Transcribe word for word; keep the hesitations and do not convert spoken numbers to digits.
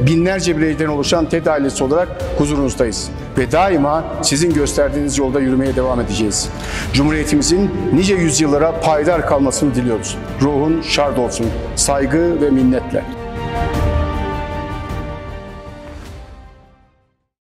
binlerce bireyden oluşan TED ailesi olarak huzurunuzdayız. Ve daima sizin gösterdiğiniz yolda yürümeye devam edeceğiz. Cumhuriyetimizin nice yüzyıllara payidar kalmasını diliyoruz. Ruhun şad olsun. Saygı ve minnetle.